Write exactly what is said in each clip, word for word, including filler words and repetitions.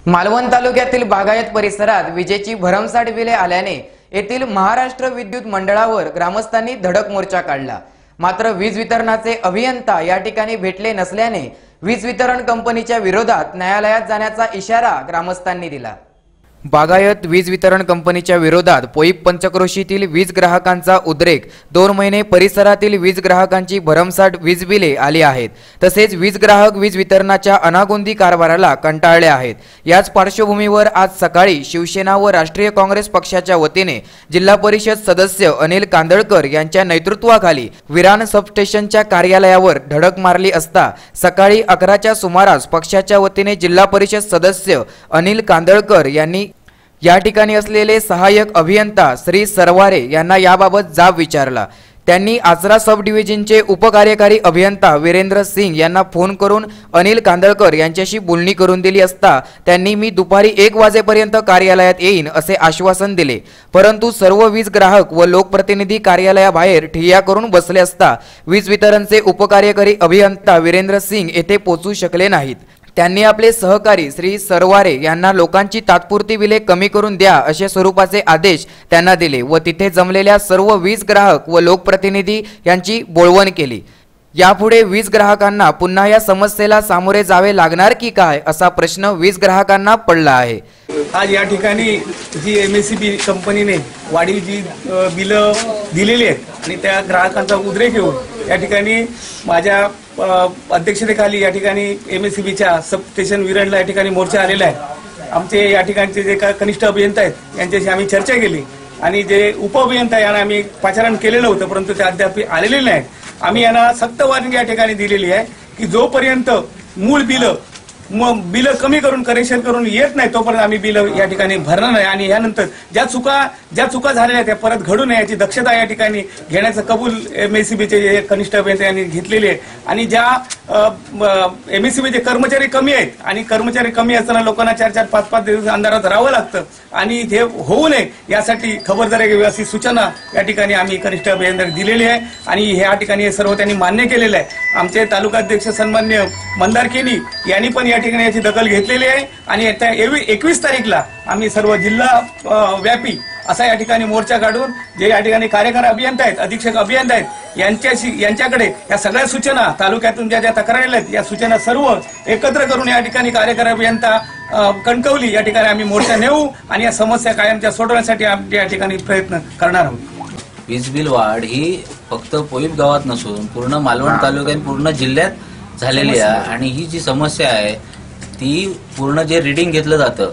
मालवण तालुक्यातील बागायत परिसरात विजेची भरमसाठ बिले आल्याने येथील महाराष्ट्र विद्युत मंडळावर ग्रामस्थांनी धडक मोर्चा काढला। मात्र वीज वितरणाचे अभियंता या ठिकाणी भेटले नसल्याने वीज वितरण कंपनीच्या विरोधात न्यायालयात जाण्याचा इशारा ग्रामस्थांनी दिला। बागायत वीज वितरण कंपनीच्या विरोधात पोईप पंचक्रोशीतील वीज ग्राहकांचा उद्रेक, दोन महिने परिसरातील वीज ग्राहकांची भरमसाठ वीज बिले आली आहेत। तसेच वीज ग्राहक वीज वितरणाच्या अनागोंदी कारभाराला कंटाळले आहेत। याच पार्श्वभूमीवर आज सकाळी शिवसेना व राष्ट्रीय काँग्रेस पक्षाच्या वतीने जिल्हा परिषद सदस्य अनिल कांदळकर यांच्या नेतृत्वाखाली विरान सबस्टेशनच्या कार्यालयावर धडक मारली असता सकाळी अकराच्या सुमारास पक्षाच्या वतीने जिल्हा परिषद सदस्य अनिल कांदळकर यांनी या ठिकाणी असलेले सहाय्यक अभियंता श्री सरवारे यांना याबाबत जाब विचारला। त्यांनी आचरा सब डिव्हिजनचे उपकार्यकारी अभियंता वीरेंद्र सिंग यांना फोन करून अनिल कांदळकर यांच्याशी बोलणी करून दिली असता त्यांनी मी दुपारी एक वाजेपर्यंत कार्यालयात येईन असे आश्वासन दिले। परंतु सर्व वीज ग्राहक व लोकप्रतिनिधी कार्यालयाबाहेर ठिय्या करून बसले असता वीज वितरणचे उपकार्यकारी अभियंता वीरेंद्र सिंग येथे पोहोचू शकले नाहीत। त्यांनी आपले सहकारी श्री सरवारे यांना लोकांची तात्पुरती बिले कमी करून द्या अशा स्वरूपाचे आदेश त्यांना दिले व तिथे जमलेल्या सर्व वीज ग्राहक व लोकप्रतिनिधी यांची बोळवण केली। यापुढे वीज ग्राहकांना पुन्हा या समस्येला सामोरे जावे लागणार की काय असा प्रश्न वीज ग्राहकांना पडला आहे। आज या ठिकाणी जी एमएससीबी कंपनीने वाढीव जी बिलं दिलेली आहेत आणि त्या ग्राहकांचा उद्रेक येऊन या ठिकाणी माझ्या अध्यक्षतेखाली या ठिकाणी एमएससीबीच्या सब स्टेशन विरणला या ठिकाणी मोर्चा आलेला आहे। आमचे या ठिकाणचे जे का कनिष्ठ अभियंता आहेत यांच्याशी आम्ही चर्चा केली आणि जे उपअभियंता यांना आम्ही पाचारण केलेलं होतं परंतु ते अद्याप आलेले नाहीत। आम्ही यांना सक्त वॉर्निंग या ठिकाणी दिलेली आहे की जोपर्यंत मूळ बिल बिल कमी करून करेक्शन करून येत नाही तोपर्यंत आम्ही बिल या ठिकाणी भरणार नाही आणि यानंतर ज्या चुका ज्या चुका झालेल्या त्या परत घडू नये याची दक्षता या ठिकाणी घेण्याचं कबूल एमएससीबीचे जे कनिष्ठ अभियंता यांनी घेतलेली आहे। आणि ज्या एमएससीबीचे कर्मचारी कमी आहेत आणि कर्मचारी कमी असताना लोकांना चार चार पाच पाच दिवस अंधारात राहावं लागतं आणि हे होऊ नये यासाठी खबरदारी घ्यावी अशी सूचना या ठिकाणी आम्ही कनिष्ठ अभियंत्यांना दिलेली आहे आणि या ठिकाणी हे सर्व त्यांनी मान्य केलेलं आहे। आमचे तालुकाध्यक्ष सन्मान्य मंदार केनी यांनी पण या ठिकाणी याची दखल घेतलेली आहे आणि येत्या एकवीस तारीखला आम्ही सर्व जिल्हा व्यापी असा या ठिकाणी मोर्चा काढून जे या ठिकाणी कार्यकारी अभियंता आहेत अधीक्षक अभियंता आहेत यांच्याशी यांच्याकडे या सगळ्या सूचना तालुक्यातून ज्या ज्या तक्रारी आहेत या सूचना सर्व एकत्र करून या ठिकाणी कार्यकारी अभियंता कणकवली या ठिकाणी आम्ही मोर्चा नेऊ आणि या समस्या कायमच्या सोडवण्यासाठी आम्ही या ठिकाणी प्रयत्न करणार आहोत। वीज बिल वाढ ही फक्त पोईप गावात नसून पूर्ण मालवण तालुक्यात पूर्ण जिल्ह्यात झालेली आहे आणि ही जी समस्या आहे ती पूर्ण जे रिडिंग घेतलं जातं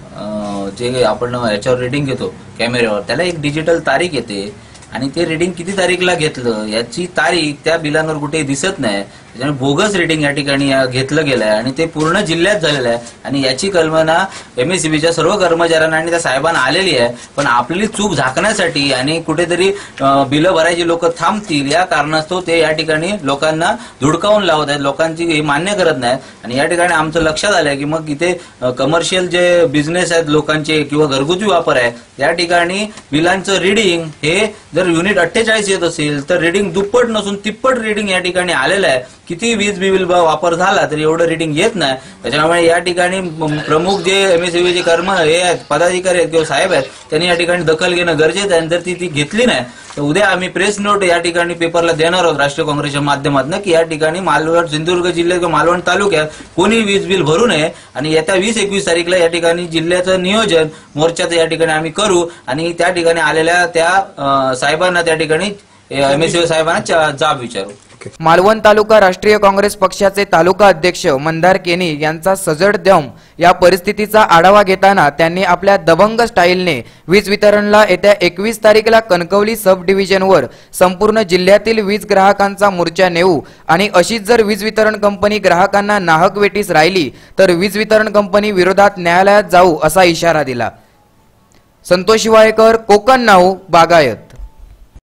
जे आपण याच्यावर रिडिंग घेतो कॅमेऱ्यावर त्याला एक डिजिटल तारीख येते आणि ते रिडिंग किती तारीखला घेतलं याची तारीख त्या बिलांवर कुठे दिसत नाही। त्याच्यामुळे बोगस रिडिंग या ठिकाणी घेतलं गेलंय आणि ते पूर्ण जिल्ह्यात झालेलं आहे आणि याची कल्पना एमएससीबीच्या सर्व कर्मचाऱ्यांना आणि त्या साहेबांना आलेली आहे। पण आपली चूक झाकण्यासाठी आणि कुठेतरी बिलं भरायची लोक थांबतील या कारणास्तव ते या ठिकाणी लोकांना धुडकावून लावत आहेत, लोकांची हे मान्य करत नाहीत आणि या ठिकाणी आमचं लक्षात आलंय की मग इथे कमर्शियल जे बिझनेस आहेत लोकांचे किंवा घरगुती वापर आहे या ठिकाणी बिलांचं रिडिंग हे जर युनिट अठ्ठेचाळीस येत असेल तर रिडिंग दुप्पट नसून तिप्पट रिडिंग या ठिकाणी आलेलं आहे। किती वीज बिल वापर झाला तरी एवढं रिडिंग येत नाही। त्याच्यामुळे या ठिकाणी प्रमुख जे एमएससीबीचे कर्म हे आहेत पदाधिकारी आहेत किंवा साहेब आहेत त्यांनी या ठिकाणी दखल घेणं गरजेचं आहे। जर ती ती घेतली नाही तर उद्या आम्ही प्रेस नोट या ठिकाणी पेपरला देणार आहोत राष्ट्रीय काँग्रेसच्या माध्यमातून की या ठिकाणी मालवण सिंधुदुर्ग जिल्ह्यात किंवा मालवण तालुक्यात कोणी वीज बिल भरू नये आणि येत्या वीस एकवीस तारीखला या ठिकाणी जिल्ह्याचं नियोजन मोर्चाचं या ठिकाणी आम्ही करू आणि त्या ठिकाणी आलेल्या त्या साहेबांना त्या ठिकाणी एमएससीबी साहेबांना जाब विचारू। मालवण तालुका राष्ट्रीय काँग्रेस पक्षाचे तालुका अध्यक्ष मंदार केनी यांचा सजड दम या परिस्थितीचा आढावा घेताना त्यांनी आपल्या दबंग स्टाईलने वीज वितरणला येत्या एकवीस तारीखला कणकवली सब डिव्हिजनवर संपूर्ण जिल्ह्यातील वीज ग्राहकांचा मोर्चा नेऊ आणि अशीच जर वीज वितरण कंपनी ग्राहकांना नाहक वेटीस राहिली तर वीज वितरण कंपनी विरोधात न्यायालयात जाऊ असा इशारा दिला। संतोष वायकर, कोकण नाऊ, बागायत।